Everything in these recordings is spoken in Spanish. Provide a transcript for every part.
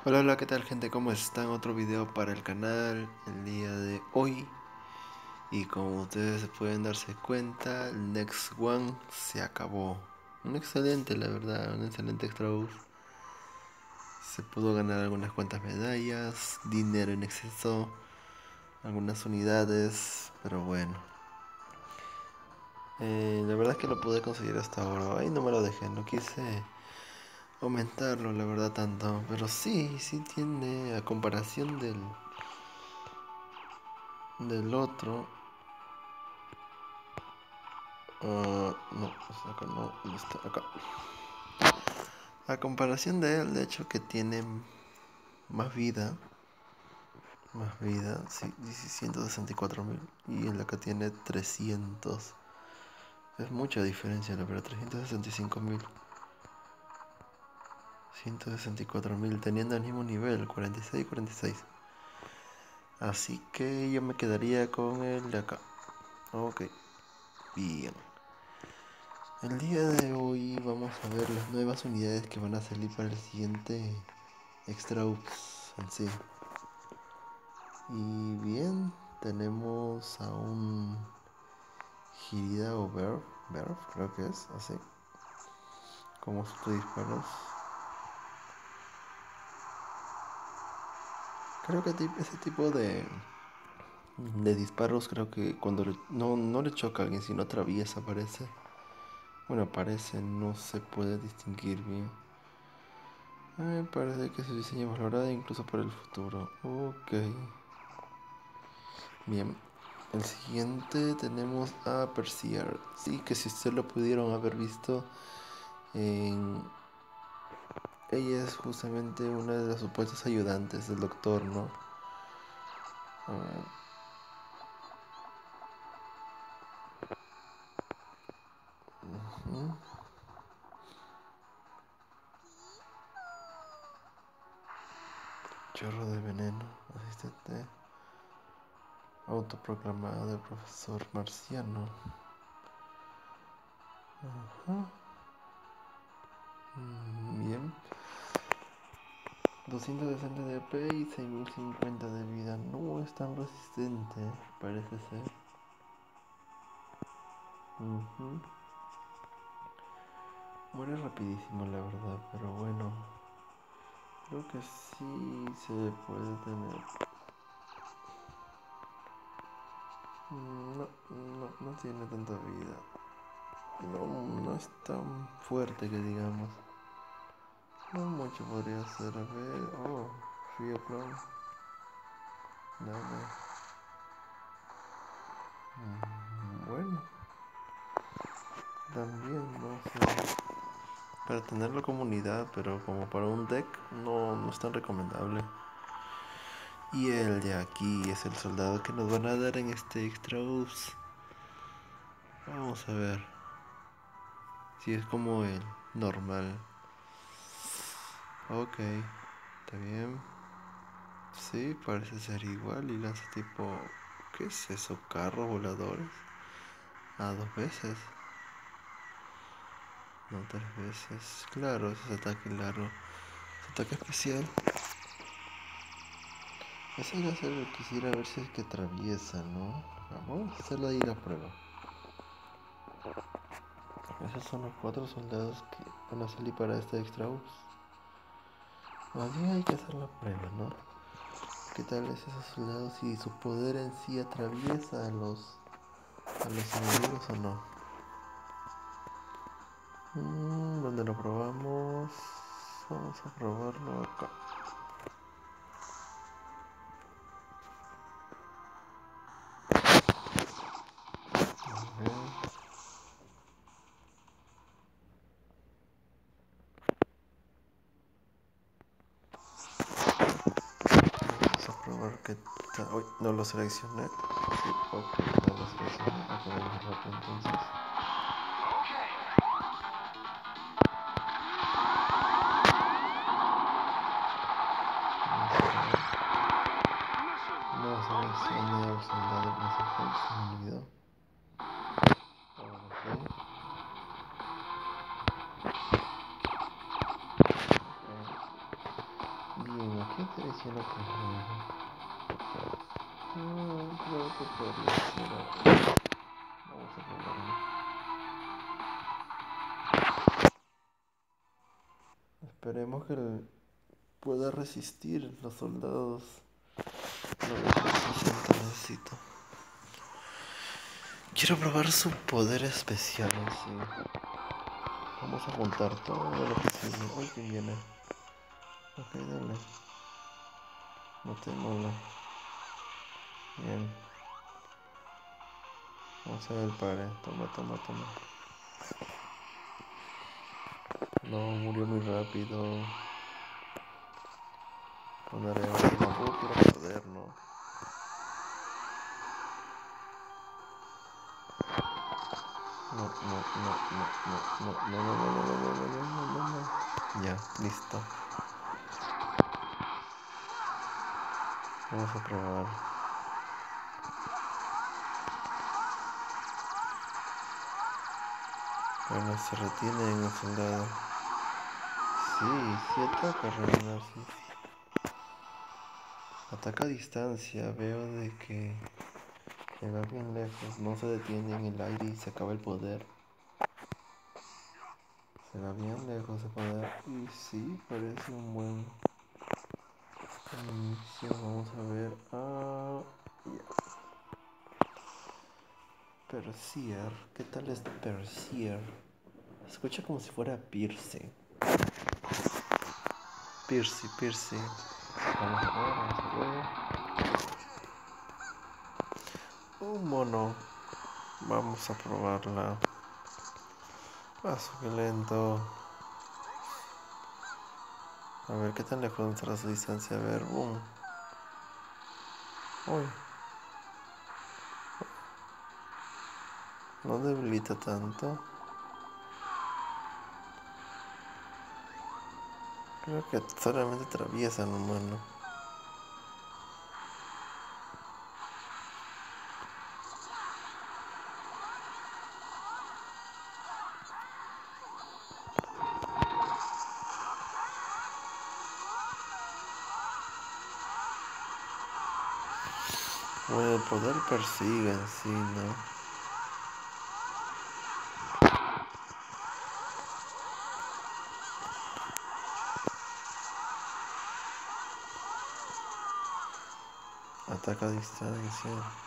Hola, hola, ¿qué tal gente? ¿Cómo están? Otro video para el canal el día de hoy. Y como ustedes pueden darse cuenta, el Next One se acabó. Un excelente, la verdad, un excelente extra boost. Se pudo ganar algunas cuantas medallas, dinero en exceso, algunas unidades, pero bueno. La verdad es que lo pude conseguir hasta ahora. Ahí no me lo dejé, no quise aumentarlo, la verdad, tanto. Pero sí tiene, a comparación del otro. No, está acá, no, ¿dónde está? Acá. A comparación de él, de hecho, que tiene más vida, sí, 164.000. Y el acá tiene 300. Es mucha diferencia, la verdad, 365.000. 164.000, teniendo el mismo nivel, 46 y 46. Así que yo me quedaría con el de acá. Ok, bien. El día de hoy vamos a ver las nuevas unidades que van a salir para el siguiente Extra Ups en sí. Y bien, tenemos a un Girida o Verf, creo que es así, como sus disparos. Creo que ese tipo de disparos, creo que cuando no le choca a alguien, sino atraviesa, parece. Bueno, parece, no se puede distinguir bien. Parece que su diseño es valorado incluso para el futuro. Ok. Bien. El siguiente tenemos a Perseer. Sí, que si ustedes lo pudieron haber visto en... Ella es justamente una de las supuestas ayudantes del doctor, ¿no? Ah, ujú. Chorro de veneno. Asistente autoproclamado del profesor marciano. Ajá. Bien. 260 de AP y 6050 de vida. No es tan resistente, parece ser. Ujú. Muere rapidísimo, la verdad, pero bueno. Creo que sí se puede tener. No tiene tanta vida. No es tan fuerte que digamos. No mucho podría ser. A ver. Oh, Frío Clown. Nada. Bueno, también no sé. Para tenerlo como unidad, pero como para un deck, no es tan recomendable. Y el de aquí es el soldado que nos van a dar en este extra ups. Vamos a ver si es como el normal. Ok, está bien. Sí, parece ser igual y lanza tipo... ¿Qué es eso? ¿Carros voladores? Ah, dos veces. No, tres veces. Claro, ese es ataque largo. Es ataque especial. Ese iba a ser el que quisiera ver si es que atraviesa, ¿no? Vamos a hacerlo ahí la prueba. Esos son los 4 soldados que van a salir para este extra ups. Más bien hay que hacer la prueba, ¿no? ¿Qué tal es esos soldados si su poder en sí atraviesa a los enemigos o no? ¿Dónde lo probamos? Vamos a probarlo acá. A ver. Vamos a probar qué tal. Uy, no lo seleccioné. Sí, ok, no lo seleccioné. Ok, vamos rápido entonces. No seleccioné al soldado principal, se me olvidó. Ok. bien, ¿a qué selecciono primero? Creo que podría ser aquí. Vamos a probarlo. Esperemos que pueda resistir los soldados. 960 necesito. Quiero probar su poder especial, sí. Vamos a juntar todo lo posible. Uy, ¿quién viene? Ok, dale. Matémoslo. Bien. Vamos a ver el padre. Toma, toma, toma. No, murió muy rápido. Poneremos tampoco quiero perder, ¿no? No, no, no, no, no, no, no, no, no, no, no, no, no, no, no. Ya, listo. Vamos a probar. Bueno, se retiene en el soldado. Sí, sí ataca, reina, sí. Ataca a distancia, veo de que llega bien lejos, no se detiene en el aire y se acaba el poder. Se va bien lejos el poder y sí, parece un buen inicio. Vamos a ver. Perseer, ¿qué tal es Perseer? Escucha como si fuera Pierce. Pierce, Pierce. Vamos a ver, vamos a ver. Un mono. Vamos a probarla. Paso que lento. A ver qué tan lejos estará su distancia. A ver, boom. Uy. No debilita tanto. Creo que solamente atraviesa un humano. Bueno, el poder persigue en sí, ¿no? Ataca a distancia.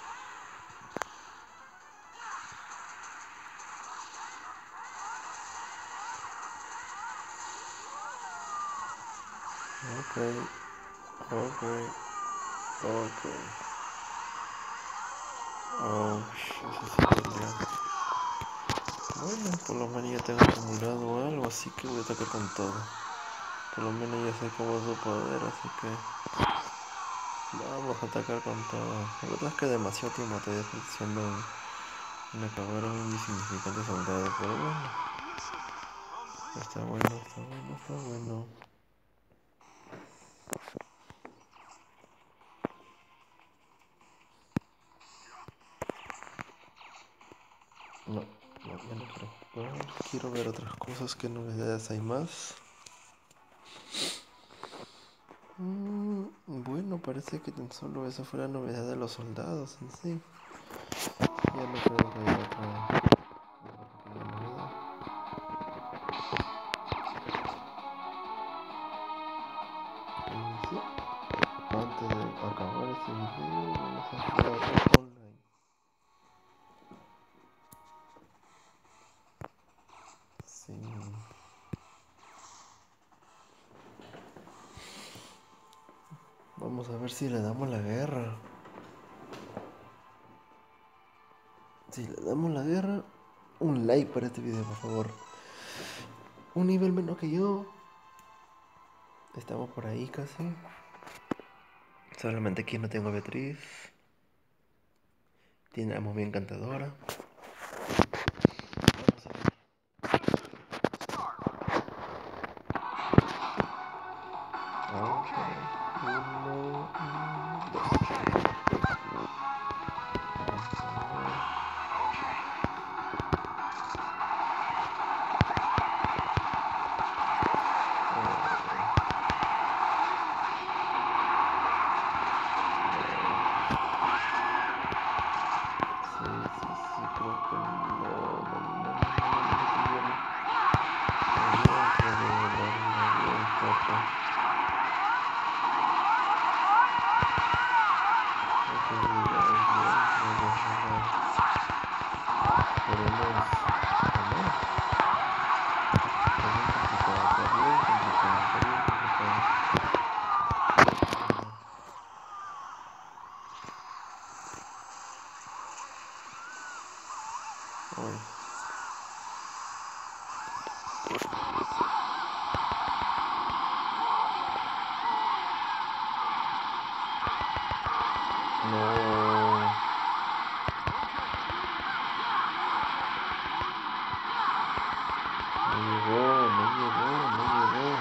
Ok, ok, ok. Oh, eso sí podría. Bueno, por lo menos ya tengo acumulado algo, así que voy a atacar con todo. Por lo menos ya sé cómo es su poder, así que vamos a atacar con todo. La verdad es que demasiado tiempo estoy desperdiciando en acabar a un insignificante soldado, pero bueno. Está bueno, está bueno, está bueno. No, no, ya no quiero jugar. Quiero ver otras cosas, qué novedades hay más. Bueno, parece que tan solo esa fue la novedad de los soldados en sí. Ya no creo que haya otra pequeña novedad. Y sí, antes de acabar este video, vamos a jugar online. Sí. Vamos a ver si le damos la guerra. Si le damos la guerra, un like para este video, por favor. Un nivel menos que yo. Estamos por ahí casi. Solamente aquí no tengo a Beatriz. Tiene a muy encantadora. Vamos a ver. Ok. Uno, dos. Vamos a ver. No. No llegó, no llegó, no llegó.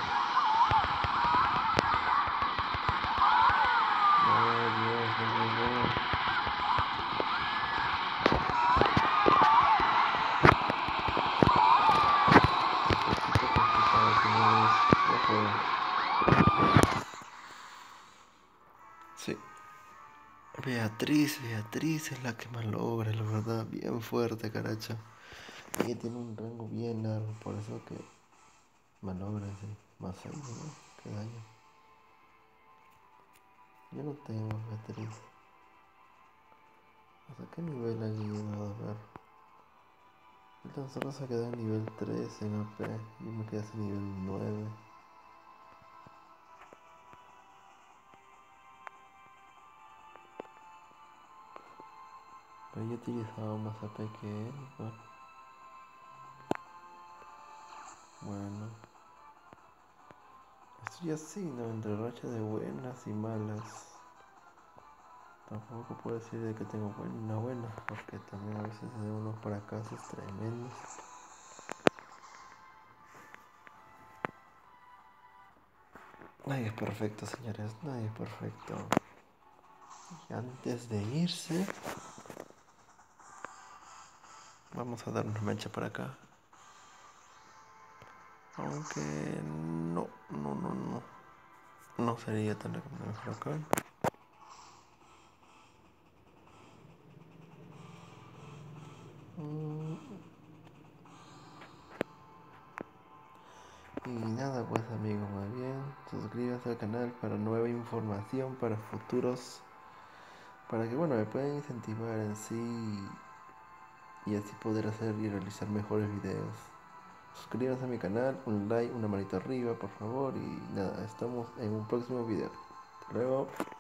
No, Dios, no llegó. Necesito complicado, señores. No puedo. Sí. Beatriz es la que más logra, la verdad. Bien fuerte, caracha. Ella tiene un rango bien largo, por eso que malogra, sí. Más ahí, ¿no? Qué daño. Yo no tengo Beatriz. ¿Hasta qué nivel ha llegado? A ver. El tan solo se quedó en nivel 3 en AP. Yo me quedé en nivel 9. Pero yo he utilizado más AP que él. Bueno. Estoy así, ¿no? Entre rachas de buenas y malas. Tampoco puedo decir de que tengo una buena, porque también a veces se unos fracasos tremendos. Nadie es perfecto, señores, nadie es perfecto. Y antes de irse, vamos a dar una mecha por acá. Aunque no. No sería tan recomendable por acá. Y nada, pues amigos, más bien, suscríbanse al canal para nueva información, para futuros, para que bueno, me puedan incentivar en sí y así poder hacer y realizar mejores videos. Suscríbanse a mi canal, un like, una manita arriba por favor y nada, estamos en un próximo video. Hasta luego.